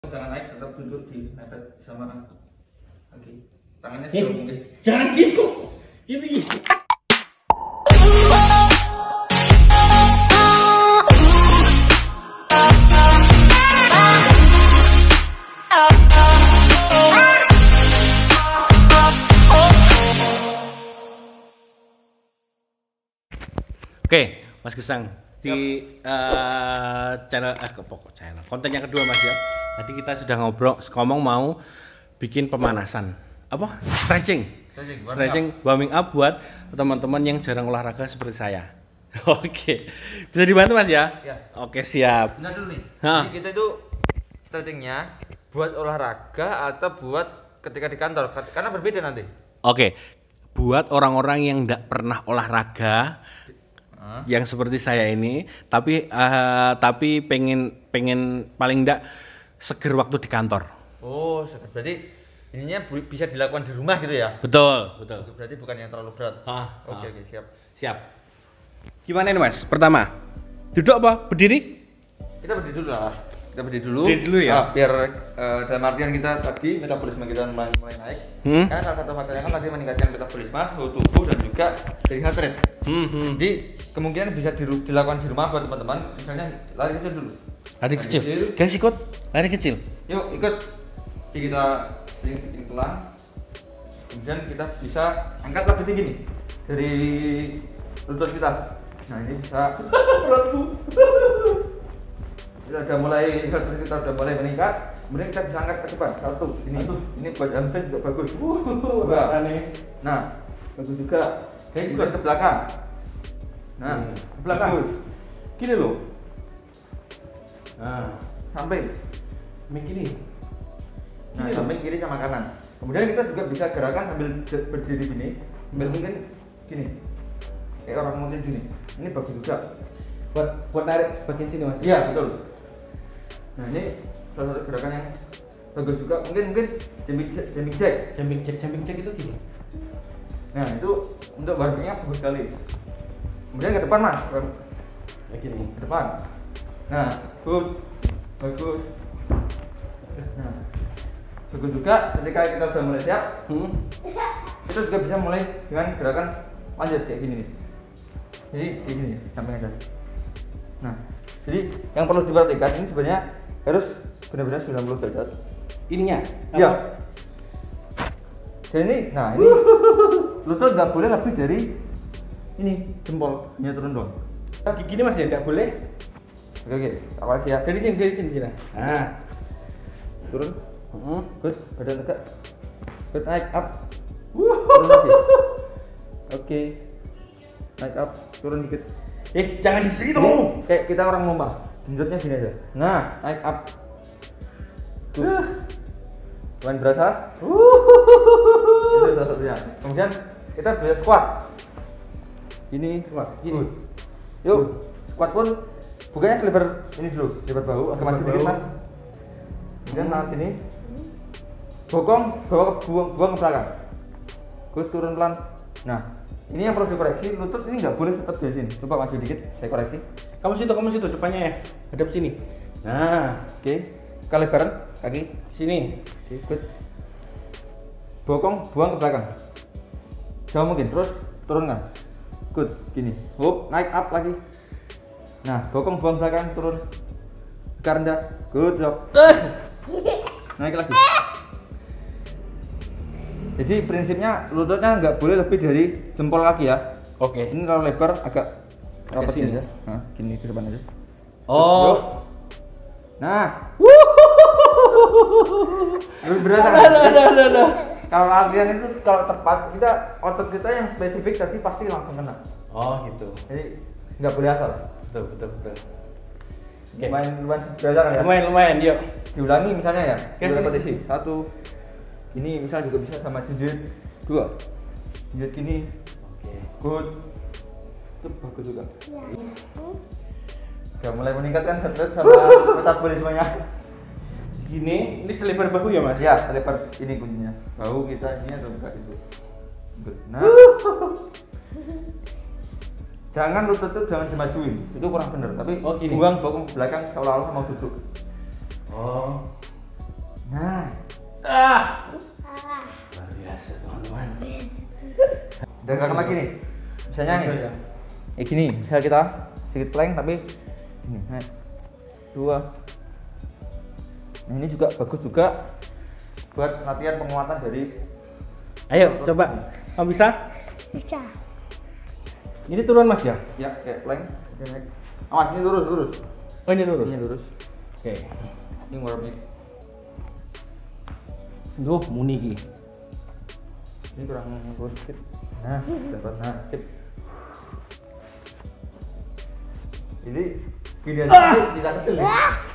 Jangan naik, tetap duduk di mepet sama kaki. Tangannya Eh, sejauh mungkin. jangan gitu. Gini. Oke, Mas Gesang di channel channel konten yang kedua Mas ya. Tadi kita sudah ngomong mau bikin pemanasan apa stretching warming up buat teman-teman yang jarang olahraga seperti saya. Oke, bisa dibantu Mas ya? Ya. Oke, siap. Benar dulu nih. Hah. Jadi kita itu stretchingnya buat olahraga atau buat ketika di kantor karena berbeda nanti. Oke, buat orang-orang yang tidak pernah olahraga yang seperti saya ini, tapi pengen paling enggak seger waktu di kantor. Oh, berarti ininya bisa dilakukan di rumah gitu ya? Betul. Berarti bukan yang terlalu berat. Oke, siap. Siap. Gimana ini Mas? Pertama, duduk apa? Berdiri? Kita berdiri dulu lah. Kita berdiri dulu. Berdiri dulu ya? Biar dalam artian kita tadi metabolisme kita mulai naik. Karena salah satu faktornya kan tadi meningkatkan metabolisme, suhu tubuh dan juga dari heart rate. Jadi kemungkinan bisa dilakukan di rumah buat teman-teman. Misalnya lari kecil dulu. Lari kecil. Guys ikut lari kecil. Yuk ikut. Jadi kita sering pelan. Kemudian kita bisa angkat lebih tinggi nih dari lutut kita. Nah ini bisa. Kita udah mulai meningkat, kemudian kita bisa angkat ke depan. Satu, ini buat hamstring juga bagus. Dua. Nah, bagus juga. Ini juga ke belakang. Nah, ke belakang. Bagus. Gini loh. Nah, Samping. gini. Nah, samping kiri sama kanan. Kemudian kita juga bisa gerakan sambil berdiri gini, sambil mungkin gini. Kayak orang mungkin gini. Ini bagus juga. Buat tarik bagian sini Mas. Iya, betul. Nah, ini salah satu gerakan yang bagus juga. Mungkin jumping jack. Jumping jack itu gini. Nah, itu untuk warmingnya bagus sekali. Kemudian ke depan Mas. Begini. Ke depan. Nah, bagus. Nah, bagus juga ketika kita sudah mulai siap, kita juga bisa mulai dengan gerakan panjat kayak gini nih. Jadi kayak gini, samping aja. Nah, jadi yang perlu diperhatikan ini sebenarnya harus benar-benar 90 derajat. Ininya? Iya. Dan ini, nah ini lutut nggak boleh lebih dari ini jempol, hanya turun doang. Gini Mas ya, nggak boleh. Oke, awal siap. Dari sini. Nah, Turun. Good, badan tegak. Good, naik up. Turun lagi. Oke. Naik up, turun dikit. jangan di sini dong. Kayak kita orang lomba. Genjotnya gini aja. Nah, naik up. Tuh. Bukan berasa? Itu salah satunya. Kemudian kita bisa squat. Gini, Gini. Yuk, squat pun bukanya selebar ini dulu, lebar bahu, agak maju dikit Mas. Kemudian tangan sini. Bokong, buang ke belakang. Good, turun pelan. Nah, ini yang perlu dikoreksi, lutut ini nggak boleh tetap di sini. Coba maju dikit, saya koreksi. Kamu situ depannya ya. Hadap sini. Nah, Oke, kelebaran kaki. sini. Oke, good. Bokong, buang ke belakang. Jauh mungkin, terus turunkan. Good, gini. Hop, naik up lagi. Nah, bokong buang belakang, turun. Ke rendah. Good job. Naik lagi. Jadi prinsipnya lututnya nggak boleh lebih dari jempol kaki ya. Oke. Ini kalau lebar agak rapat sini. gini ya. Nah, gini ke depan aja. Oh. Yuk. Nah. Berasa. Ada. Kalau latihan itu kalau tepat kita otot kita yang spesifik tadi pasti langsung kena. Oh, gitu. Jadi nggak boleh asal. Betul. Oke. Lumayan biasa kan ya. Lumayan, yuk. Diulangi misalnya ya. Oke, sini. Repetisi. 1. Ini misalnya juga bisa sama jinjit. 2. Jinjit gini. Oke. Good. Itu bagus juga. Udah mulai meningkatkan heart rate sama metabolismenya. Gini, ini selebar bahu ya Mas? Ya, selebar ini kuncinya. Bahu kita ini atau buka itu. Good. Nah. Jangan lutut itu jangan dimajuin, itu kurang bener. Tapi gini. buang bokong belakang seolah-olah mau duduk. Oh. Dan gerakan lagi nih. Misalnya nih. Ya. Gini, bisa kita sedikit plank tapi ini naik 2. Nah, ini juga bagus juga buat latihan penguatan dari. Ayo coba. Kamu bisa? Bisa. Ini turun Mas ya? Ya, kayak plank. Oke, naik. Awas, ini lurus. Oh ini lurus. Ini lurus. Oke. Ini warming. Duh, muni ki. Ini kurang lurus sedikit. Nah, dapat. Nah, sip. Ini gini aja bisa kecil nih.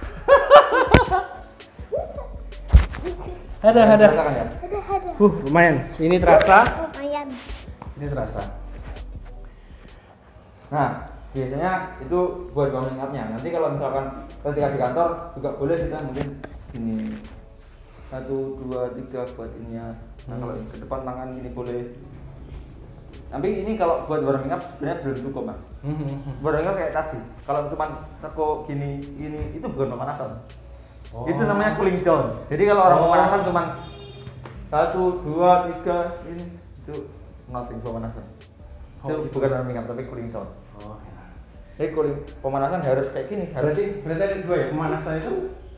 Ada. Rasakan ya? Ada. Lumayan. Ini terasa. Lumayan. Ini terasa. Nah, biasanya itu buat warming up-nya. Nanti kalau misalkan ketika di kantor juga boleh kita mungkin gini 1, 2, 3 buat ininya. Nah, kalau ke depan tangan gini boleh. Tapi ini kalau buat warming up sebenarnya belum cukup mas. Warming up kayak tadi. Kalau cuma teko gini itu bukan pemanasan. Oh. Itu namanya cooling down. Jadi kalau orang pemanasan cuma 1, 2, 3 ini itu nothing pemanasan. Itu Oh, gitu. bukan warming up tapi cooling down. Oh. Jadi cooling pemanasan harus kayak gini. Harus Berarti ada 2 ya pemanasan itu.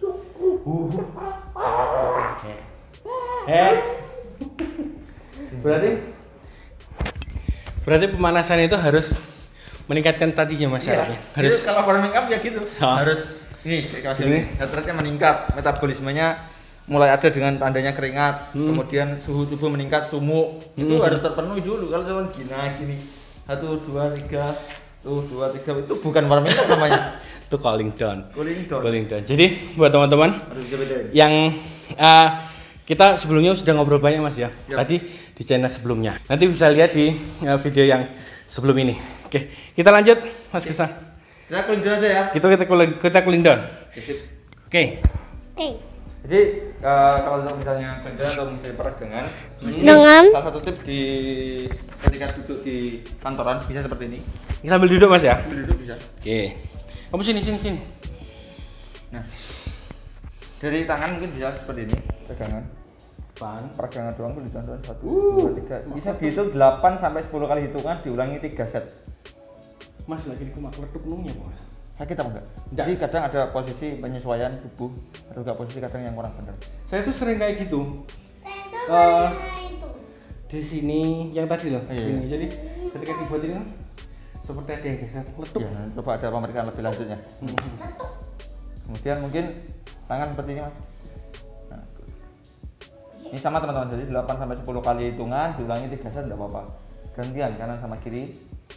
Berarti pemanasan itu harus meningkatkan tadi ya Mas iya. syaratnya. Harus kalau warming up ya gitu. Oh. Harus ini kayak Gini. heart rate-nya meningkat, metabolismenya mulai ada dengan tandanya keringat, kemudian suhu tubuh meningkat, sumuk itu harus terpenuhi dulu. Kalau cuma gini 1, 2, 3 tuh 2, 3 itu bukan warming up namanya. Itu cooling down. Cooling down. Cooling down. Jadi buat teman-teman Harus dibedain. yang kita sebelumnya sudah ngobrol banyak Mas ya. Ya. Tadi di channel sebelumnya. Nanti bisa lihat di video yang sebelum ini. Oke, kita lanjut Mas Kisah. Kita cooling down aja ya. Kita cooling down. Oke, sip. Oke. Oke. Jadi kalau untuk misalnya kerja atau misalnya peregangan, Dengan? salah satu tips di ketika duduk di kantoran bisa seperti ini. Ini sambil duduk Mas ya. Sambil duduk bisa. Oke. Kamu sini. Nah, dari tangan mungkin bisa seperti ini, pegangan. Peregangan doang tuh ditonton 1, 2, 3. Bisa dihitung 8 sampai 10 kali hitungan, diulangi 3 set. Mas lagi di kumak letup nungnya Mas. Sakit apa enggak? Enggak. Jadi kadang ada posisi penyesuaian tubuh, ada juga posisi kadang yang kurang benar. Saya tuh sering kayak gitu. Itu. Di sini yang tadi loh. Iya. Sini. Jadi ketika dibuat ini seperti ada yang geser letup. Ya, coba ada pemeriksaan lebih lanjutnya. Kemudian mungkin tangan seperti ini mas. Nah, ini sama teman-teman, jadi 8 sampai 10 kali hitungan, diulangi 3 set tidak apa-apa. Gantian kanan sama kiri.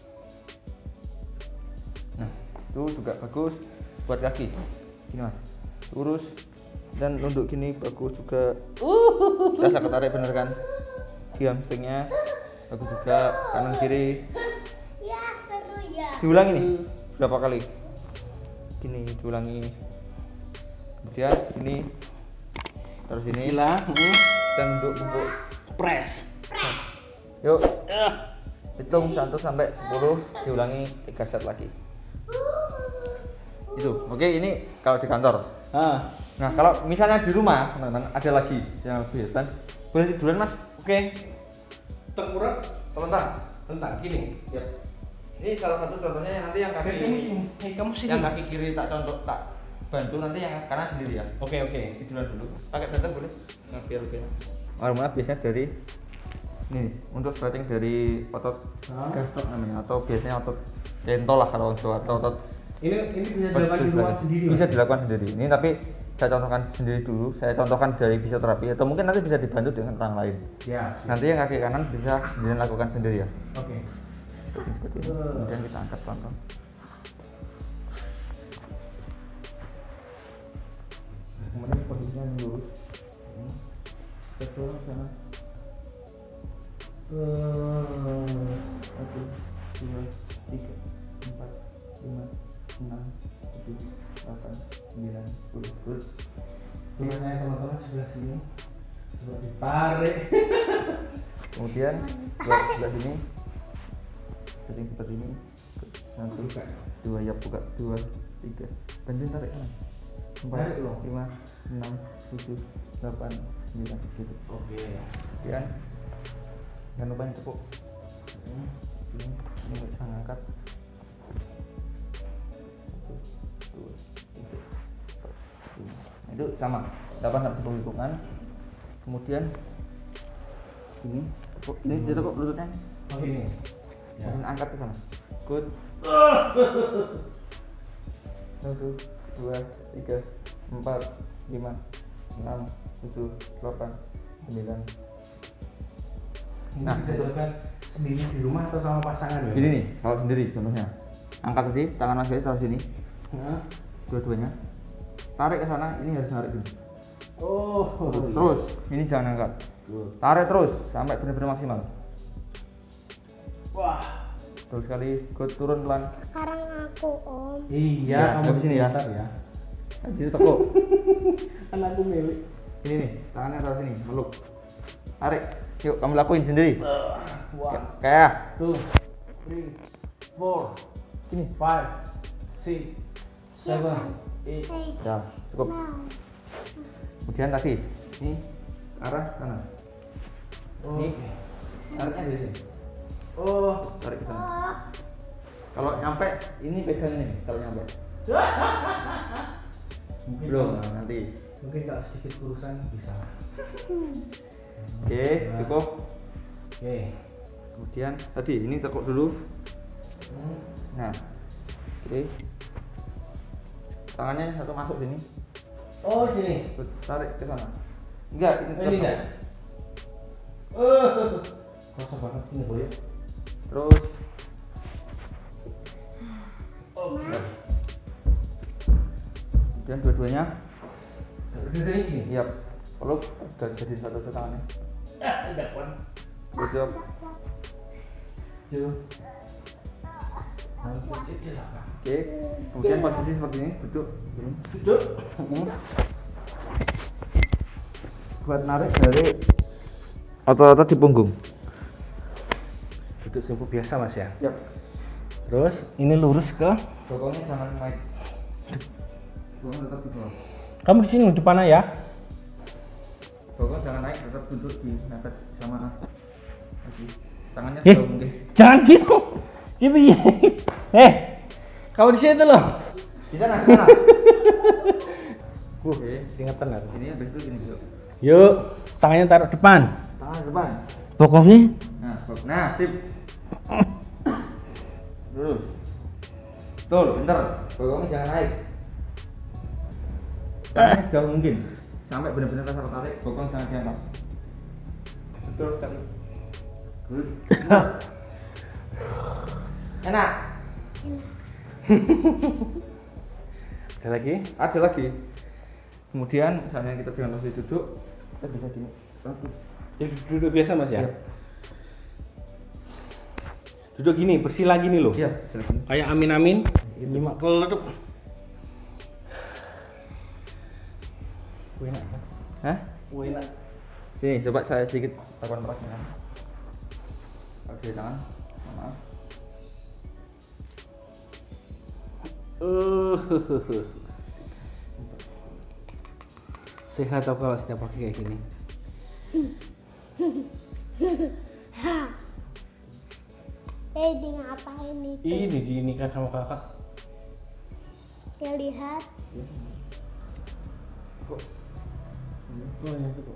Nah, itu juga bagus buat kaki. Ini mas, lurus dan nunduk gini bagus juga. Rasa ketarik bener kan? Di hamstringnya bagus juga, kanan kiri. Ya, seru ya. Diulangi nih berapa kali? Gini diulangi. Kemudian ini terus ini Sila, kita nunduk bungkuk. press. Yuk hitung 1 sampai 10, diulangi 3 set lagi. Itu oke. Ini kalau di kantor. Nah kalau misalnya di rumah teman-teman ada lagi yang lebih advance, boleh tiduran mas. Oke. Tengkurap Telentang. tentang gini. Ya. Ini salah satu contohnya nanti yang kaki Kamu sini. yang kaki kiri tak bantu, nanti yang kanan sendiri ya. Oke. Tiduran dulu. Pakai bantal boleh? Nah, biar lebih enak. Warm biasanya dari ini untuk stretching dari otot gastok namanya, atau biasanya otot tentol lah kalau Jawa, atau otot Ini bisa dilakukan di ruang sendiri. bisa dilakukan sendiri. Ini tapi saya contohkan sendiri dulu. Saya contohkan dari fisioterapi, atau mungkin nanti bisa dibantu dengan orang lain. Ya. Nanti yang kaki kanan bisa dilakukan sendiri ya. Oke. Stretching seperti ini. Kemudian kita angkat pelan-pelan. Kemudian posisinya lurus. Kedua sana. 1, 2, 3, 4, 5, 6, 7, 8, 9, 10. Good. Coba saya teman-teman sebelah sini seperti tarik. Kemudian buat sebelah sini. Stretching seperti ini. 1, 2, ya buka. 2, 3. Bantuin tarik kanan. 4, Tarik loh. 5, 6, 7, 8, 9 gitu. Oke. Kemudian jangan lupa yang tepuk. Ini bisa ngangkat. 1, 2, 3, 4, 5. Itu sama 8 sampai 10 hitungan. Kemudian ini ditekuk lututnya. Oh ini. Kemudian angkat ke sana. Good. 1, 2, 3, 4, 5, 6, 7, 8, 9. Nah, bisa dilakukan sendiri di rumah atau sama pasangan ya? Gini nih, kalau sendiri contohnya. Angkat ke sini, tangan Mas Ferry taruh sini. Dua-duanya. Tarik ke sana, ini harus narik dulu. Oh, Terus, ini jangan angkat. Tarik terus sampai benar-benar maksimal. Wah. Terus sekali, good, turun pelan. Sekarang aku om. Iya, kamu sini ya. ya. Di tekuk. Kan aku milik. Ini nih, tangannya taruh sini, meluk. Tarik. Yuk, kamu lakuin sendiri. One, Kayak 2, 3, 4, 5, 6, 7, 8. ya, cukup. Kemudian tadi, ini arah sana. Ini tariknya di sini. Oh, Tarik ke sana. Kalau nyampe, ini pegang ini. Kalau nyampe. Belum, nanti. mungkin tak sedikit kurusan bisa. Oke, cukup. Oke. Kemudian tadi ini tekuk dulu. Nah, oke. Tangannya satu masuk sini. Oh, sini. Tarik ke sana. Enggak, ini Ini enggak. Kosong banget ini boleh. Terus. Kemudian dua-duanya. Udah ini. Iya. Peluk dan jadi satu tangannya. Udah kuat. Good job. Yuk. Oke. Kemudian posisi seperti ini, duduk. Gini. Duduk. Buat narik dari otot-otot di punggung. Duduk simpul biasa mas ya. Yap. Terus ini lurus ke. Bokongnya jangan naik. Bokong tetap di bawah. Kamu di sini di mana ya? Bokong jangan naik, tetap duduk di mepet sama. Lagi. Tangannya Eh, sejauh mungkin. jangan gitu. Gitu ya. Kamu di situ loh. Di sana, di sana. Oke. Ingat tenang. Ini habis itu gini dulu. Yuk, tangannya taruh depan. Tangan depan. Bokongnya. Nah, sip. Dulu. Betul, pinter. Bokongnya jangan naik. Tangannya sejauh mungkin. Sampai benar-benar rasa tarik, bokong jangan diangkat. Betul sekali. Good. Enak. Ada lagi? Ada lagi. Kemudian misalnya kita dengan posisi duduk, kita bisa gini. Jadi duduk biasa mas ya? Iya. Duduk gini, bersila gini loh. Iya, silakan. Kayak amin-amin. Lima keleduk. Enak kan? Hah? Enak. Sini, coba saya sedikit lakukan perasaan. Pakai tangan. Maaf. Sehat atau kalau setiap pakai kayak gini? Di ngapain itu? Ini dinikah sama kakak. Ya lihat. Oh, yang itu kok.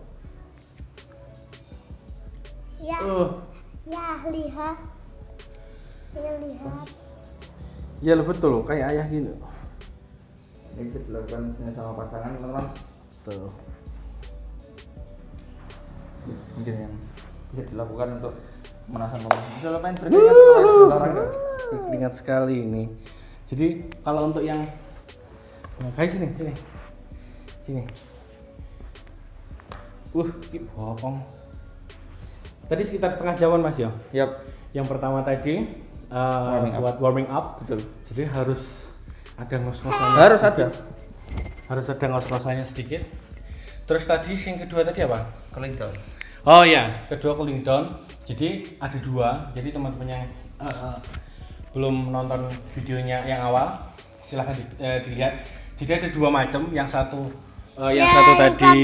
Ya, Oh, ya lihat. Ya lihat. iya lo betul loh, kayak ayah gini. Ini bisa dilakukan sama pasangan, teman-teman. Tuh. Mungkin yang bisa dilakukan untuk menahan lemas. Bisa main berkeringat atau olahraga. Ingat sekali ini. Jadi kalau untuk yang kayak sini. Sini. Ini bokong. Tadi sekitar setengah jaman mas ya. Yap. Yang pertama tadi buat warming up. Betul. Jadi harus ada ngos-ngosannya. Harus ada. Harus ada ngos-ngosannya sedikit. Terus tadi yang kedua tadi apa? Cooling down. Oh ya, kedua cooling down. Jadi ada dua. Jadi teman-teman yang belum nonton videonya yang awal, silahkan dilihat. Jadi ada dua macam. Yang satu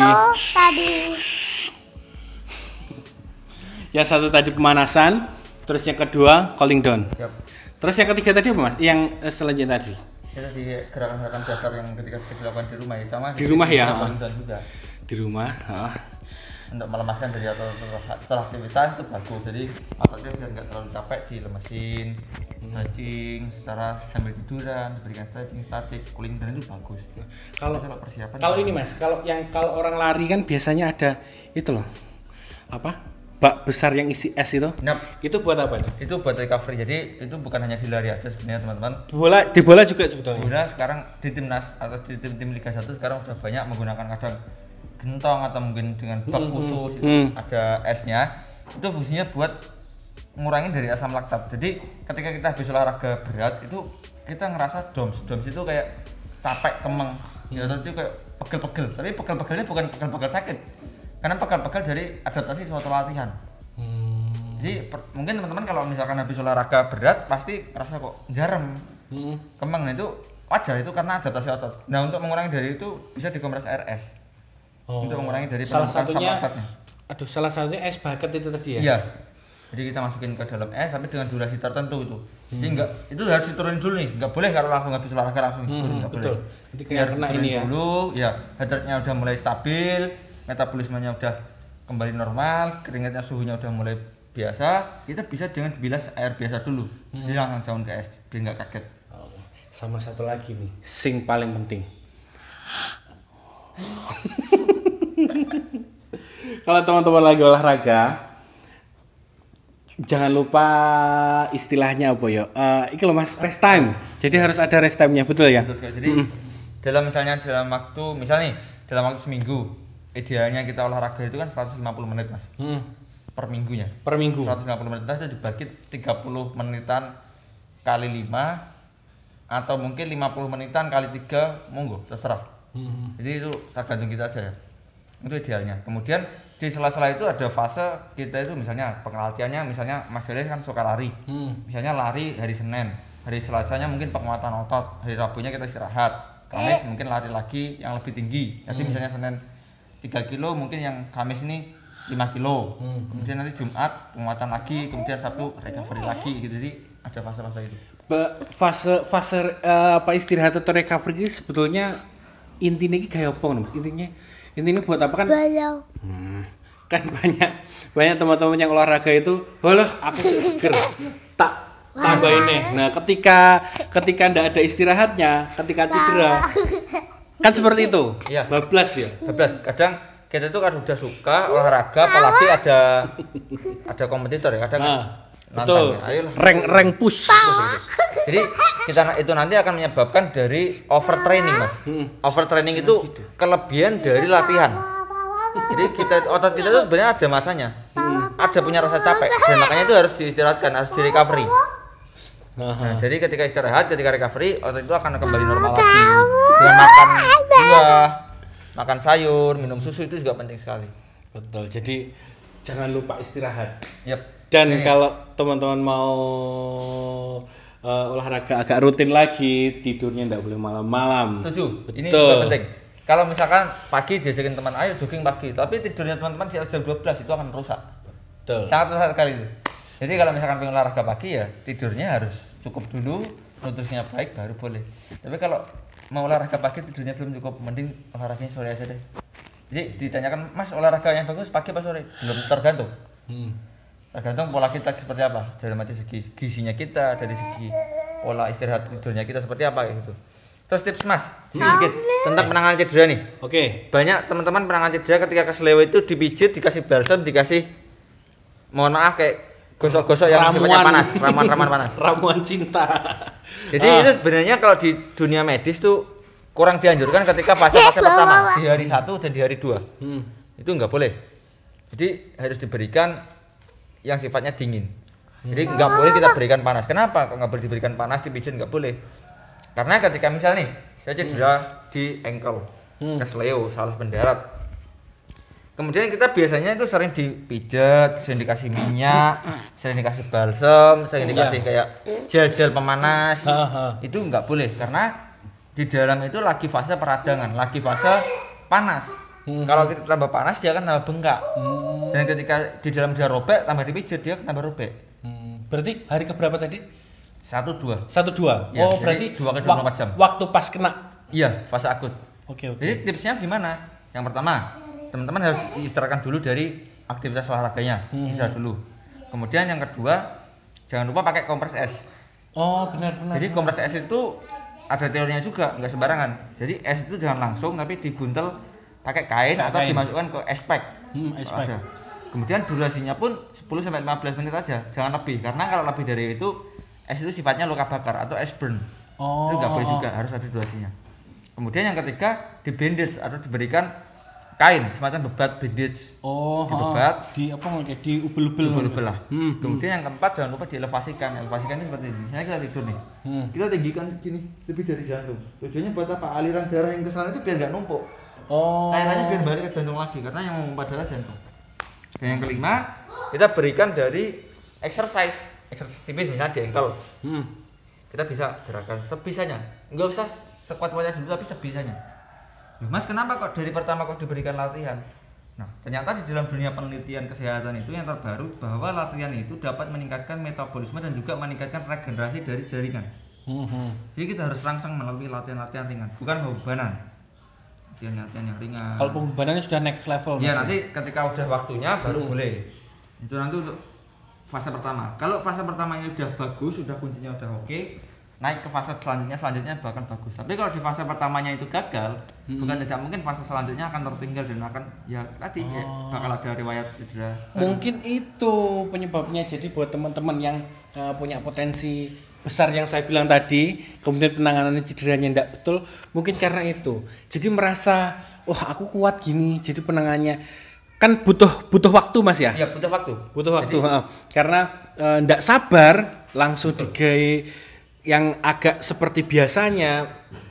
Yang satu tadi pemanasan. Terus yang kedua cooling down. Yap. Terus yang ketiga tadi apa Mas? Yang selanjutnya tadi. Itu di gerakan-gerakan dasar yang ketika dilakukan di rumah ya, sama Di rumah ya? cooling down juga. Di rumah. Untuk melemaskan dari atau setelah aktivitas itu bagus, jadi ototnya biar nggak terlalu capek dilemesin, stretching secara sambil tiduran, berikan stretching statik, cooling down itu bagus. Kalau persiapan kalau ini Mas, kalau orang lari kan biasanya ada itu loh, apa, bak besar yang isi es itu. Nah, Itu buat apa itu? itu buat recovery, jadi itu bukan hanya di lari aja sebenarnya teman-teman. Di bola juga sebetulnya. Bola sekarang di timnas atau di tim Liga 1 sekarang udah banyak menggunakan kadang gentong atau mungkin dengan bak khusus itu ada esnya. Itu fungsinya buat ngurangin dari asam laktat. Jadi ketika kita habis olahraga berat itu kita ngerasa doms itu kayak capek, kemeng. Ya itu kayak pegel-pegel. Tapi pegel-pegelnya bukan pegel-pegel sakit. Karena pegel-pegel dari adaptasi suatu latihan. Jadi mungkin teman-teman kalau misalkan habis olahraga berat pasti ngerasa kok jarem, kemeng. Nah, itu wajar, itu karena adaptasi otot. Nah, untuk mengurangi dari itu bisa dikompres air es. Untuk mengurangi dari salah satunya laktatnya. salah satunya es bucket itu tadi ya. Iya. Jadi kita masukin ke dalam es tapi dengan durasi tertentu itu. Jadi enggak, itu harus diturunin dulu nih. Enggak boleh kalau langsung habis olahraga langsung diturunin, enggak boleh. Betul. Jadi kayak kena ini ya. Dulu ya, heart rate-nya udah mulai stabil, metabolismenya udah kembali normal, keringatnya suhunya udah mulai biasa, kita bisa dengan bilas air biasa dulu. Jadi langsung jauhin ke es, biar enggak kaget. Sama satu lagi nih, sing paling penting. Kalau teman-teman lagi olahraga, jangan lupa istilahnya apa ya? Iki loh Mas, rest time. Jadi harus ada rest time-nya, betul ya? Betul sekali. Jadi dalam waktu seminggu, idealnya kita olahraga itu kan 150 menit Mas. Per minggunya. Per minggu. 150 menit itu dibagi 30 menitan kali 5 atau mungkin 50 menitan kali 3, monggo terserah. Jadi itu tergantung kita aja ya. Itu idealnya. Kemudian di sela-sela itu ada fase kita itu misalnya pengelatihannya, misalnya Mas Delis kan suka lari. Misalnya lari hari Senin, hari Selasanya mungkin penguatan otot, hari Rabunya kita istirahat, Kamis mungkin lari lagi yang lebih tinggi. Jadi misalnya Senin 3 kilo, mungkin yang Kamis ini 5 kilo. Kemudian nanti Jumat penguatan lagi, kemudian Sabtu recovery lagi gitu. Jadi ada fase-fase itu. Fase apa istirahat atau recovery ini sebetulnya intinya kayak apa nih? Intinya buat apa kan? Balau. Kan banyak teman-teman yang olahraga itu, walah aku seger, tak tambah ini. Nah ketika ndak ada istirahatnya, ketika cedera, kan seperti itu. Iya. Bablas ya. Bablas. Kadang kita itu kan udah suka olahraga, apalagi ada kompetitor ya. Kadang betul. Ya. Rank push. Jadi kita itu nanti akan menyebabkan dari overtraining Mas. Overtraining itu kelebihan dari latihan. Jadi otot kita itu sebenarnya ada masanya, ada punya rasa capek, dan makanya itu harus diistirahatkan, harus di recovery. Nah, jadi ketika istirahat, ketika recovery, otot itu akan kembali normal lagi. Dengan makan buah, makan sayur, minum susu itu juga penting sekali. Betul. Jadi jangan lupa istirahat. Yep. Dan kalau teman-teman mau olahraga agak rutin lagi, tidurnya nggak boleh malam-malam. Setuju. Betul. Ini juga penting. Kalau misalkan pagi diajakin teman, ayo jogging pagi, tapi tidurnya teman-teman di jam 12 itu akan rusak. Betul. Sangat rusak sekali itu. Jadi kalau misalkan pengen olahraga pagi ya tidurnya harus cukup dulu, nutrisinya baik baru boleh. Tapi kalau mau olahraga pagi tidurnya belum cukup, mending olahraganya sore aja deh. Jadi ditanyakan, Mas olahraga yang bagus pagi apa sore? Belum, tergantung. Tergantung pola kita seperti apa, dari segi gizinya kita, dari segi pola istirahat tidurnya kita seperti apa gitu. Terus tips Mas, sedikit tentang penanganan cedera nih. Oke. Banyak teman-teman penanganan cedera ketika keseleo itu dipijit, dikasih balsam, dikasih, mohon maaf kayak gosok-gosok yang sifatnya panas, ramuan-ramuan panas. Ramuan cinta. Jadi itu sebenarnya kalau di dunia medis tuh kurang dianjurkan ketika fase-fase pertama, di hari 1 dan di hari 2. Itu nggak boleh. Jadi harus diberikan yang sifatnya dingin. Jadi nggak boleh kita berikan panas. Kenapa? Kok nggak boleh diberikan panas, dipijit nggak boleh. Karena ketika misalnya nih, saya cedera di ankle, kesleo, salah pendarat. Kemudian kita biasanya itu sering dipijat, sering dikasih minyak, sering dikasih balsam, sering dikasih kayak gel-gel pemanas. Itu nggak boleh karena di dalam itu lagi fase peradangan, lagi fase panas. Kalau kita tambah panas dia akan tambah bengkak. Dan ketika di dalam dia robek, tambah dipijat dia tambah robek. Berarti hari keberapa tadi? 1-2. 1-2. Ya, Oh, jadi berarti 2 ke 24 jam. Waktu pas kena. Iya, fase akut. Oke. Jadi tipsnya gimana? Yang pertama, teman-teman harus diistirahatkan dulu dari aktivitas olahraganya, istirahat dulu. Kemudian yang kedua, jangan lupa pakai kompres es. Oh, benar. Jadi kompres es itu ada teorinya juga, nggak sembarangan. Jadi es itu jangan langsung, tapi dibuntel pakai kain atau dimasukkan ke es pack. Es pack. Kemudian durasinya pun 10-15 menit aja, jangan lebih. Karena kalau lebih dari itu, es itu sifatnya luka bakar atau es burn. Itu nggak boleh juga, harus ada durasinya. Kemudian yang ketiga, di bandage atau diberikan kain semacam bebat bandage. Dibebat, di apa namanya? Di ubel-ubel lah. Kemudian yang keempat, jangan lupa dielevasikan. Elevasikan ini seperti ini. Misalnya kita tidur nih, kita tinggikan gini lebih dari jantung. Tujuannya buat apa? Aliran darah yang ke sana itu biar nggak numpuk. Cairannya biar balik ke jantung lagi, karena yang memompa darah jantung. Dan yang kelima, kita berikan dari exercise tipis, misalnya di ankle. Kita bisa gerakan sebisanya, nggak usah sekuat-kuatnya dulu, tapi sebisanya. Mas, kenapa kok dari pertama kok diberikan latihan? Nah, ternyata di dalam dunia penelitian kesehatan itu yang terbaru bahwa latihan itu dapat meningkatkan metabolisme dan juga meningkatkan regenerasi dari jaringan. Jadi kita harus rangsang melalui latihan-latihan ringan, bukan bebanan. Latihan yang ringan. Kalau pembebanannya sudah next level. Ya, nanti ketika udah waktunya baru boleh. Itu nanti untuk fase pertama. Kalau fase pertamanya udah bagus, sudah kuncinya udah oke, naik ke fase selanjutnya bahkan bagus. Tapi kalau di fase pertamanya itu gagal, bukan tidak mungkin fase selanjutnya akan tertinggal dan akan ya tadi bakal ada riwayat cedera. Mungkin itu penyebabnya. Jadi buat teman-teman yang punya potensi besar yang saya bilang tadi, kemudian penanganannya cederanya tidak betul, mungkin karena itu. Jadi merasa, wah aku kuat gini, jadi penanganannya kan butuh waktu Mas ya? Iya, butuh waktu. Butuh waktu, karena tidak sabar langsung digai yang agak seperti biasanya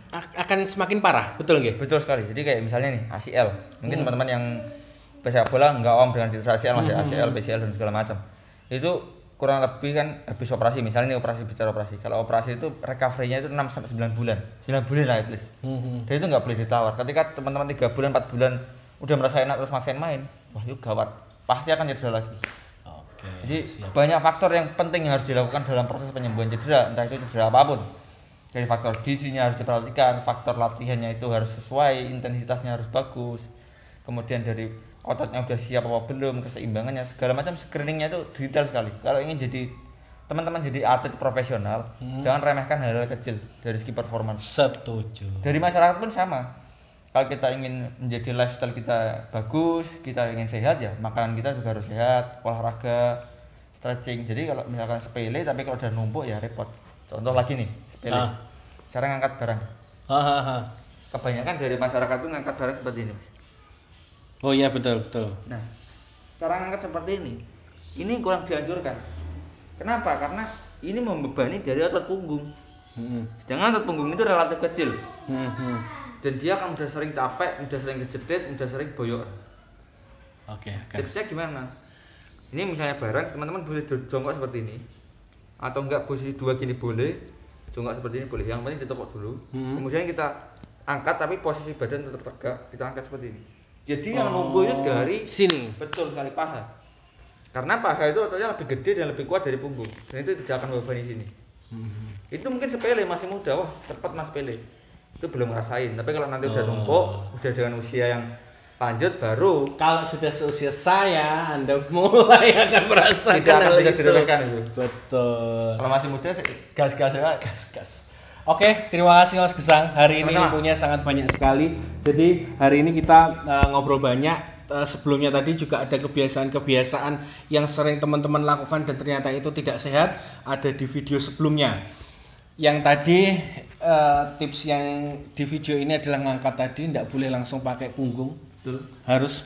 akan semakin parah, betul nggak? Betul sekali. Jadi kayak misalnya nih ACL, mungkin teman-teman yang pesepak bola nggak om dengan cedera ACL, masih ACL, PCL dan segala macam. Itu kurang lebih kan habis operasi, misalnya ini bicara operasi. Kalau operasi itu recovery-nya itu 6-9 bulan. 9 bulan lah at least. Dan itu nggak boleh ditawar. Ketika teman-teman 3 bulan, 4 bulan udah merasa enak terus maksain main, wah itu gawat. Pasti akan cedera lagi. Jadi banyak faktor yang penting yang harus dilakukan dalam proses penyembuhan cedera, entah itu cedera apapun. Jadi faktor gizinya harus diperhatikan, faktor latihannya itu harus sesuai, intensitasnya harus bagus. Kemudian dari ototnya udah siap apa belum, keseimbangannya, segala macam screeningnya itu detail sekali. Kalau ingin jadi teman-teman jadi atlet profesional, jangan remehkan hal-hal kecil dari segi performance. Setuju. Dari masyarakat pun sama. Kalau kita ingin menjadi lifestyle kita bagus, kita ingin sehat ya, makanan kita juga harus sehat, olahraga, stretching. Jadi kalau misalkan sepele tapi kalau udah numpuk ya repot. Contoh lagi nih, sepele. Cara ngangkat barang. Kebanyakan dari masyarakat itu ngangkat barang seperti ini. Oh iya, betul. Nah, cara ngangkat seperti ini kurang dianjurkan. Kenapa? Karena ini membebani dari otot punggung. Sedangkan otot punggung itu relatif kecil. Dan dia akan udah sering capek, udah sering kejedit, udah sering boyok. Oke. Tipsnya gimana? Ini misalnya barang, teman-teman boleh jongkok seperti ini, atau enggak posisi 2 gini boleh, jongkok seperti ini boleh. Yang penting ditepuk dulu. Kemudian kita angkat, tapi posisi badan tetap tegak, kita angkat seperti ini. Jadi yang numpuk itu dari sini. Betul sekali, paha. Karena paha itu ototnya lebih gede dan lebih kuat dari punggung, dan itu tidak akan membebani sini. Itu mungkin sepele, masih muda, wah cepat mas sepele. Itu belum ngerasain. Tapi kalau nanti udah numpuk, udah dengan usia yang lanjut baru. Kalau sudah seusia saya, Anda mulai akan merasakan hal bisa itu. itu. Betul. Kalau masih muda, gas-gas ya. Gas. Oke, terima kasih Mas Gesang. Hari ini ilmunya sangat banyak sekali. Jadi hari ini kita ngobrol banyak. Sebelumnya tadi juga ada kebiasaan-kebiasaan yang sering teman-teman lakukan dan ternyata itu tidak sehat. Ada di video sebelumnya. Yang tadi tips yang di video ini adalah ngangkat tadi, tidak boleh langsung pakai punggung. Betul. Harus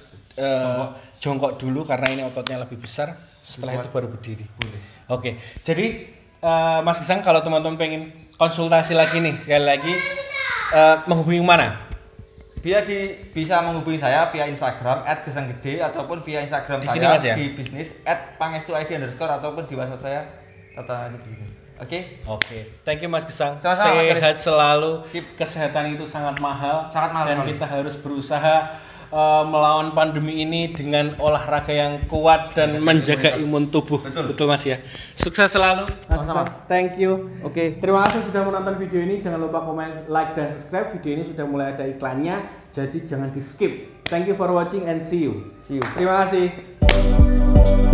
jongkok dulu karena ini ototnya lebih besar. Setelah itu baru berdiri. Boleh. Oke, jadi Mas Gesang, kalau teman-teman pengen konsultasi lagi nih, sekali lagi menghubungi mana? Bisa menghubungi saya via Instagram @gesanggede ataupun via Instagram di saya sini, Mas, ya? di bisnis @pangestuid_ ataupun di WhatsApp saya tata di sini. Oke. Thank you Mas Gesang. Sama-sama, sehat selalu. Kesehatan itu sangat mahal. Dan kita harus berusaha melawan pandemi ini dengan olahraga yang kuat dan menjaga imun tubuh. Betul Mas ya. Sukses selalu Mas. Sama-sama. Thank you. Oke. Terima kasih sudah menonton video ini. Jangan lupa komen, like, dan subscribe. Video ini sudah mulai ada iklannya, jadi jangan di skip. Thank you for watching and see you. See you. Terima kasih.